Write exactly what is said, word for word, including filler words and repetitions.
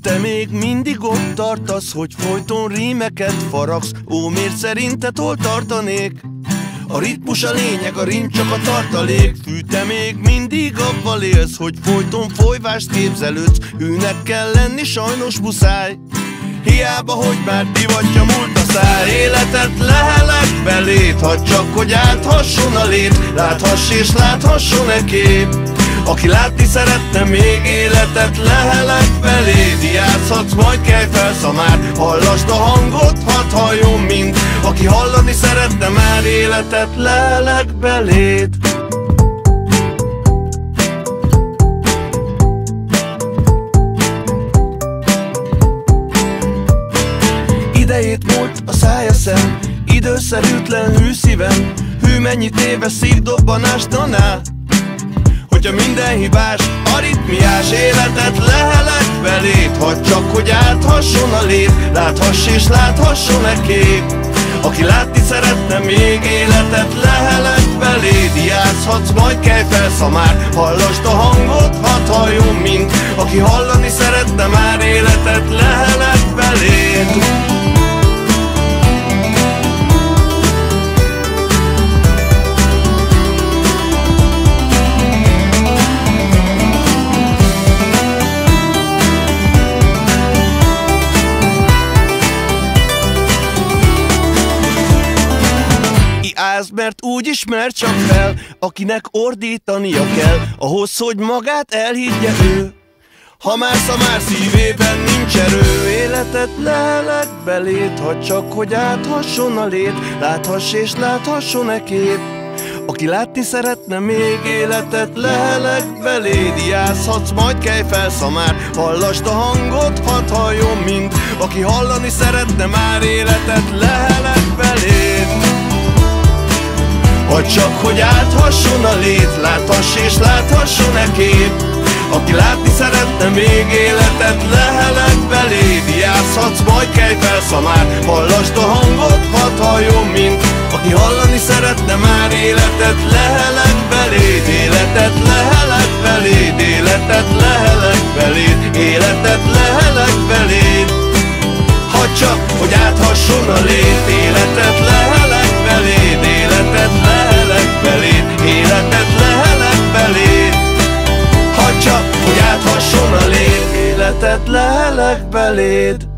te még mindig ott tartasz, hogy folyton rímeket faragsz? Ó, miért szerinted hol tartanék? A ritmus a lényeg, a rím csak a tartalék. Fű, te még mindig abban élsz, hogy folyton folyvást képzelődsz. Hűnek kell lenni, sajnos muszáj. Hiába, hogy már divatja múlt a száj. Életet lehelek beléd, hadd csak, hogy áthasson a lét. Láthass és láthasson-e kép? Aki látni szeretne még életet lehelek beléd. Játszhatsz, majd kelj fel, szamár. Hallasd a hangot, hadd halljon mind. Aki hallani szeretne már életet lehelek beléd. Idejét múlt a szája szem, időszerűtlen hű szívem. Hű, mennyit éve szívdobbanás, na-na. Hogyha minden hibás, aritmiás, életet lehelek beléd. Hadd csak, hogy áthasson a lét. Láthass és láthasson-e kép? Aki látni szeretne még életet lehelek beléd. Játszhatsz, majd kelj fel, szamár. Hallasd a hangot, hadd halljon mind. Aki hallani szeretne már életet lehelek beléd. Állsz, mert úgy ismer csak fel, akinek ordítania kell, ahhoz, hogy magát elhiggye ő. Ha már szamár szívében nincs erő, életet lehelek beléd. Hadd csak, hogy áthasson a lét. Láthass és láthasson-e kép? Aki látni szeretne még életet lehelek beléd. Játszhatsz, majd kelj fel, szamár. Hallasd a hangot, hadd halljon mind. Aki hallani szeretne már életet lehelek beléd. Hadd csak, hogy áthasson a lét. Láthass és láthasson-e kép? Aki látni szeretne még életet lehelek beléd. Játszhatsz, majd kelj fel, szamár. Hallasd a hangot, hadd halljon mind. Aki hallani szeretne már életet lehelek beléd. Életet lehelek beléd. Életet lehelek beléd. Életet lehelek beléd. Hadd csak, hogy áthasson a lét. Életet lehelek beléd. Életet lehelek beléd. Életet lehelek beléd. Hadd csak, hogy áthasson a lét. Életet lehelek beléd.